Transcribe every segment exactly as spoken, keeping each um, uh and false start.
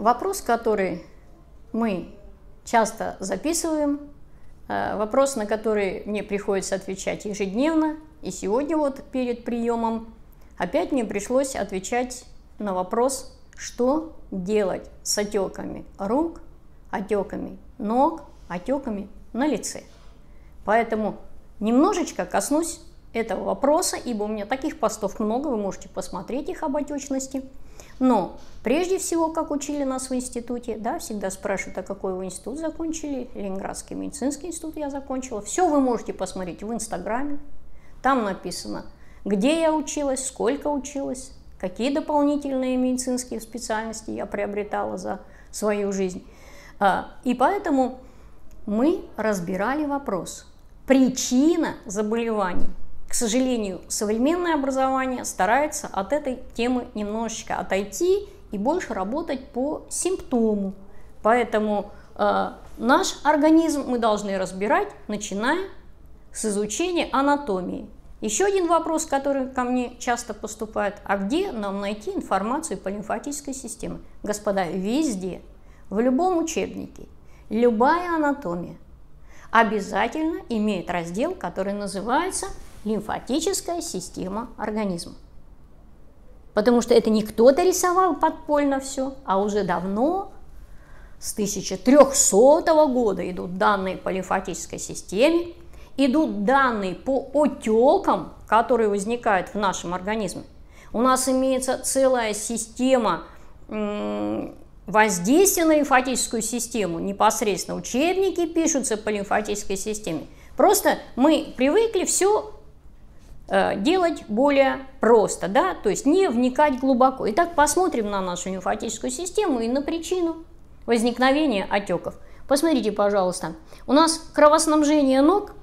вопрос, который мы часто записываем, вопрос, на который мне приходится отвечать ежедневно. И сегодня вот перед приемом опять мне пришлось отвечать на вопрос, что делать с отеками рук, отеками ног, отеками на лице. Поэтому немножечко коснусь этого вопроса, ибо у меня таких постов много, вы можете посмотреть их об отечности. Но прежде всего, как учили нас в институте, да, всегда спрашивают, а какой вы институт закончили? Ленинградский медицинский институт я закончила. Все вы можете посмотреть в Инстаграме. Там написано, где я училась, сколько училась, какие дополнительные медицинские специальности я приобретала за свою жизнь. И поэтому мы разбирали вопрос. Причина заболеваний. К сожалению, современное образование старается от этой темы немножечко отойти и больше работать по симптому. Поэтому э, наш организм мы должны разбирать, начиная с изучения анатомии. Еще один вопрос, который ко мне часто поступает, а где нам найти информацию по лимфатической системе? Господа, везде, в любом учебнике, любая анатомия обязательно имеет раздел, который называется лимфатическая система организма. Потому что это не кто-то рисовал подпольно все, а уже давно, с тысяча трёхсотого года идут данные по лимфатической системе, идут данные по отекам, которые возникают в нашем организме. У нас имеется целая система воздействия на лимфатическую систему, непосредственно учебники пишутся по лимфатической системе. Просто мы привыкли все делать более просто, да, то есть не вникать глубоко. Итак, посмотрим на нашу лимфатическую систему и на причину возникновения отеков. Посмотрите, пожалуйста, у нас кровоснабжение ног,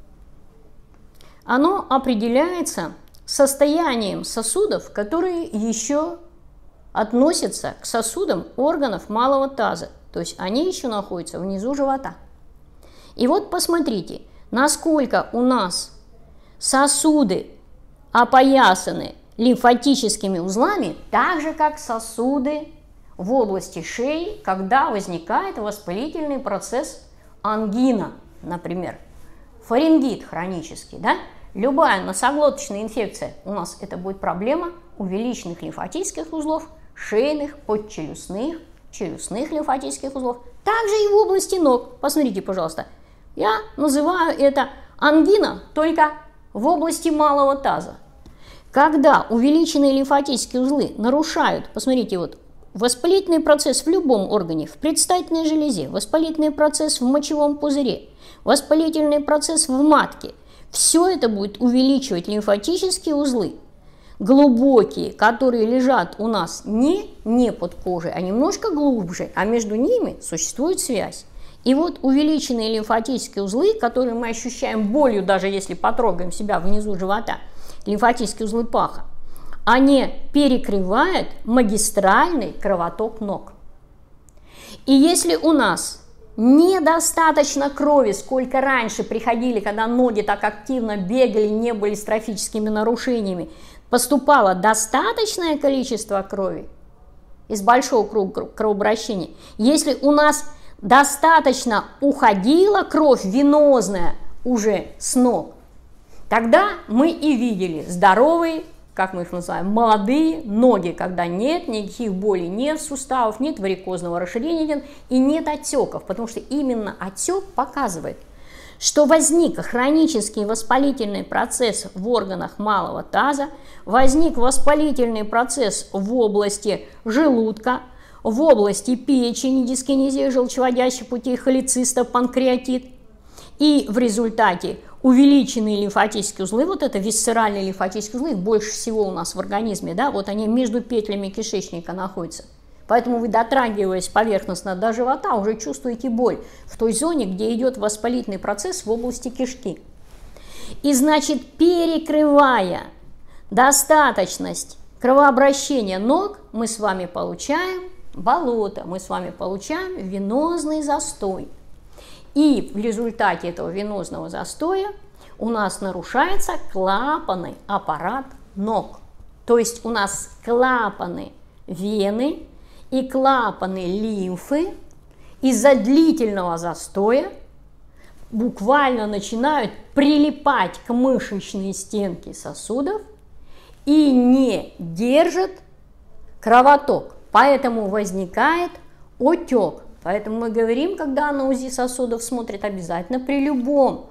оно определяется состоянием сосудов, которые еще относятся к сосудам органов малого таза, то есть они еще находятся внизу живота. И вот посмотрите, насколько у нас сосуды опоясаны лимфатическими узлами, так же, как сосуды в области шеи, когда возникает воспалительный процесс ангина, например, фарингит хронический, да? Любая носоглоточная инфекция, у нас это будет проблема увеличенных лимфатических узлов, шейных, подчелюстных, челюстных лимфатических узлов, также и в области ног. Посмотрите, пожалуйста, я называю это ангина только в области малого таза. Когда увеличенные лимфатические узлы нарушают, посмотрите, вот воспалительный процесс в любом органе, в предстательной железе, воспалительный процесс в мочевом пузыре, воспалительный процесс в матке, все это будет увеличивать лимфатические узлы, глубокие, которые лежат у нас не, не под кожей, а немножко глубже, а между ними существует связь. И вот увеличенные лимфатические узлы, которые мы ощущаем болью, даже если потрогаем себя внизу живота, лимфатические узлы паха, они перекрывают магистральный кровоток ног. И если у нас недостаточно крови, сколько раньше приходили, когда ноги так активно бегали, не были с трофическими нарушениями, поступало достаточное количество крови из большого круга кровообращения, если у нас достаточно уходила кровь венозная уже с ног, тогда мы и видели здоровые, как мы их называем, молодые ноги, когда нет никаких болей, нет суставов, нет варикозного расширения и нет отеков, потому что именно отек показывает, что возник хронический воспалительный процесс в органах малого таза, возник воспалительный процесс в области желудка, в области печени, дискинезия желчеводящих путей, холецистов, панкреатит. И в результате увеличенные лимфатические узлы, вот это висцеральные лимфатические узлы, их больше всего у нас в организме, да, вот они между петлями кишечника находятся. Поэтому вы, дотрагиваясь поверхностно до живота, уже чувствуете боль в той зоне, где идет воспалительный процесс в области кишки. И значит, перекрывая достаточность кровообращения ног, мы с вами получаем болото, мы с вами получаем венозный застой. И в результате этого венозного застоя у нас нарушается клапанный аппарат ног. То есть у нас клапаны вены и клапаны лимфы из-за длительного застоя буквально начинают прилипать к мышечной стенке сосудов и не держат кровоток. Поэтому возникает отек. Поэтому мы говорим, когда на УЗИ сосудов смотрят, обязательно при любом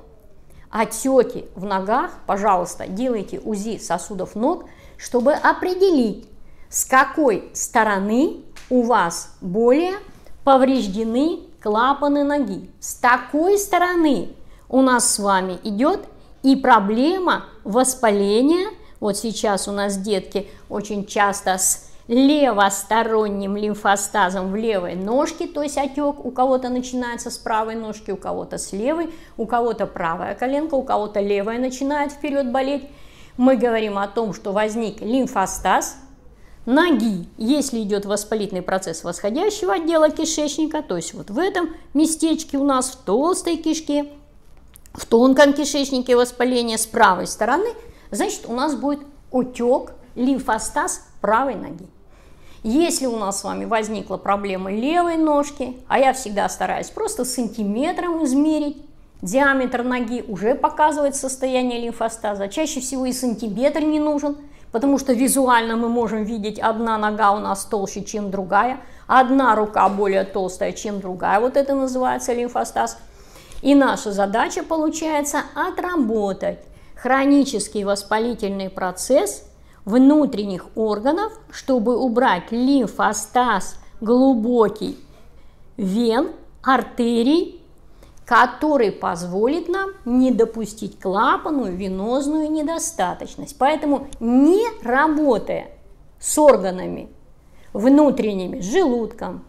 отеке в ногах, пожалуйста, делайте УЗИ сосудов ног, чтобы определить, с какой стороны у вас более повреждены клапаны ноги. С такой стороны у нас с вами идет и проблема воспаления. Вот сейчас у нас детки очень часто с левосторонним лимфостазом в левой ножке, то есть отек у кого-то начинается с правой ножки, у кого-то с левой, у кого-то правая коленка, у кого-то левая начинает вперед болеть. Мы говорим о том, что возник лимфостаз ноги, если идет воспалительный процесс восходящего отдела кишечника, то есть вот в этом местечке у нас в толстой кишке, в тонком кишечнике воспаление с правой стороны, значит у нас будет отек, лимфостаз правой ноги. Если у нас с вами возникла проблема левой ножки, а я всегда стараюсь просто сантиметром измерить диаметр ноги, уже показывает состояние лимфостаза. Чаще всего и сантиметр не нужен, потому что визуально мы можем видеть, одна нога у нас толще, чем другая, одна рука более толстая, чем другая. Вот это называется лимфостаз. И наша задача получается отработать хронический воспалительный процесс внутренних органов, чтобы убрать лимфостаз глубокий вен, артерий, который позволит нам не допустить клапанную венозную недостаточность. Поэтому, не работая с органами внутренними, с желудком,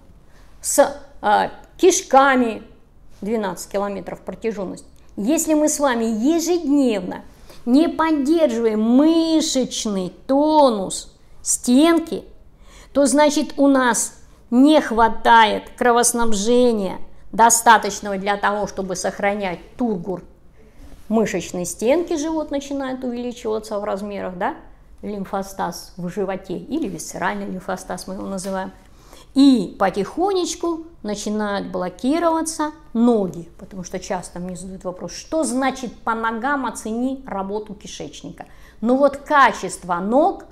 с э, кишками, двенадцать километров протяженность, если мы с вами ежедневно не поддерживаем мышечный тонус стенки, то значит у нас не хватает кровоснабжения достаточного для того, чтобы сохранять тургор мышечной стенки, живот начинает увеличиваться в размерах, да, лимфостаз в животе или висцеральный лимфостаз мы его называем. И потихонечку начинают блокироваться ноги, потому что часто мне задают вопрос, что значит по ногам оцени работу кишечника. Ну вот качество ног,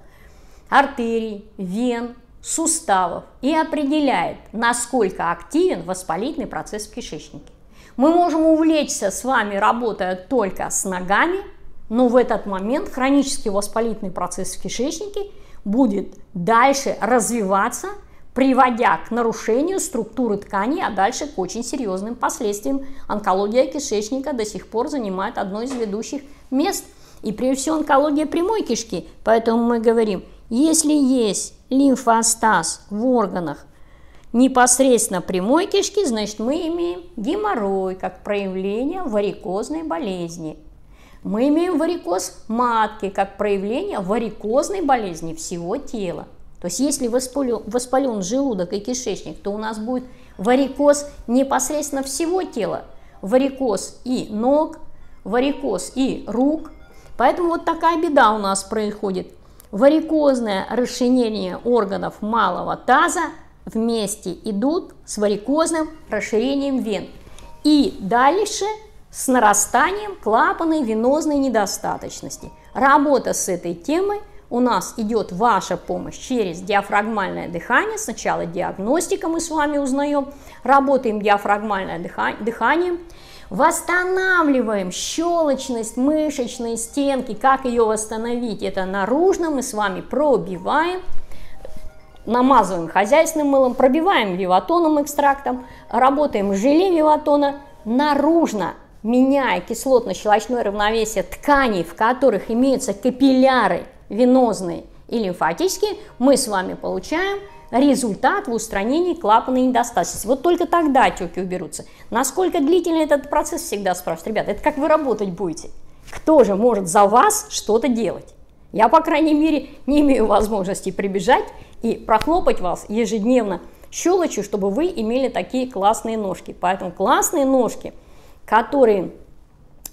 артерий, вен, суставов и определяет, насколько активен воспалительный процесс в кишечнике. Мы можем увлечься с вами, работая только с ногами, но в этот момент хронический воспалительный процесс в кишечнике будет дальше развиваться, приводя к нарушению структуры тканей, а дальше к очень серьезным последствиям. Онкология кишечника до сих пор занимает одно из ведущих мест. И прежде всего онкология прямой кишки. Поэтому мы говорим, если есть лимфостаз в органах непосредственно прямой кишки, значит мы имеем геморрой как проявление варикозной болезни. Мы имеем варикоз матки как проявление варикозной болезни всего тела. То есть если воспален, воспален желудок и кишечник, то у нас будет варикоз непосредственно всего тела. Варикоз и ног, варикоз и рук. Поэтому вот такая беда у нас происходит. Варикозное расширение органов малого таза вместе идут с варикозным расширением вен. И дальше с нарастанием клапанной венозной недостаточности. Работа с этой темой у нас идет ваша помощь через диафрагмальное дыхание. Сначала диагностика мы с вами узнаем, работаем диафрагмальное дыхание, восстанавливаем щелочность мышечной стенки. Как ее восстановить? Это наружно мы с вами пробиваем, намазываем хозяйственным мылом, пробиваем виватоном экстрактом, работаем с желе виватона наружно, меняя кислотно-щелочное равновесие тканей, в которых имеются капилляры венозные и лимфатические, мы с вами получаем результат в устранении клапанной недостаточности. Вот только тогда отеки уберутся. Насколько длительный этот процесс, всегда спрашивают. Ребята, это как вы работать будете? Кто же может за вас что-то делать? Я, по крайней мере, не имею возможности прибежать и прохлопать вас ежедневно щелочью, чтобы вы имели такие классные ножки. Поэтому классные ножки, которые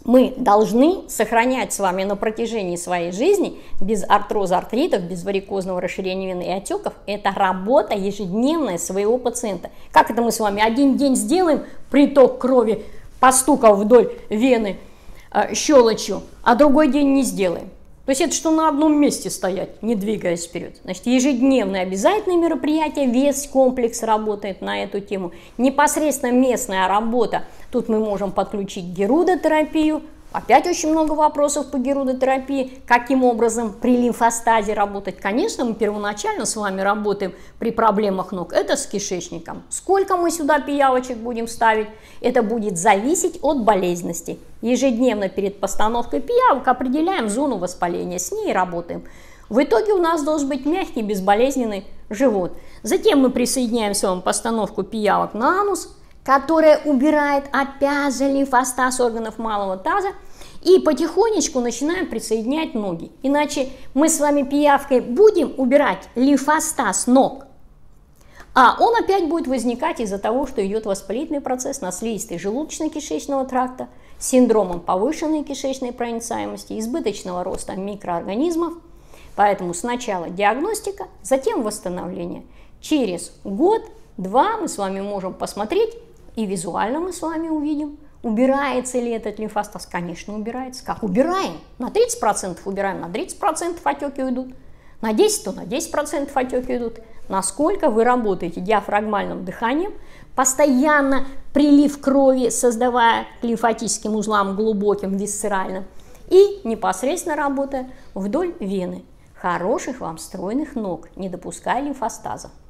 мы должны сохранять с вами на протяжении своей жизни без артроза, артритов, без варикозного расширения вены и отеков. Это работа ежедневная своего пациента. Как это мы с вами один день сделаем приток крови, постукав вдоль вены э, щелочью, а другой день не сделаем? То есть это что на одном месте стоять, не двигаясь вперед. Значит, ежедневные обязательные мероприятия, весь комплекс работает на эту тему. Непосредственно местная работа. Тут мы можем подключить герудотерапию. Опять очень много вопросов по герудотерапии. Каким образом при лимфостазе работать? Конечно, мы первоначально с вами работаем при проблемах ног. Это с кишечником. Сколько мы сюда пиявочек будем ставить? Это будет зависеть от болезненности. Ежедневно перед постановкой пиявок определяем зону воспаления. С ней работаем. В итоге у нас должен быть мягкий, безболезненный живот. Затем мы присоединяем с вами постановку пиявок на анус, которая убирает опять же лимфостаз органов малого таза, и потихонечку начинаем присоединять ноги. Иначе мы с вами пиявкой будем убирать лимфостаз ног, а он опять будет возникать из-за того, что идет воспалительный процесс на слизистой желудочно-кишечного тракта, с синдромом повышенной кишечной проницаемости, избыточного роста микроорганизмов. Поэтому сначала диагностика, затем восстановление. Через год-два мы с вами можем посмотреть, и визуально мы с вами увидим, убирается ли этот лимфостаз. Конечно, убирается. Как убираем? На тридцать процентов убираем, на тридцать процентов отеки уйдут. На десять процентов, то на десять процентов отеки идут. Насколько вы работаете диафрагмальным дыханием, постоянно прилив крови, создавая к лимфатическим узлам глубоким, висцеральным, и непосредственно работая вдоль вены. Хороших вам стройных ног, не допуская лимфостаза.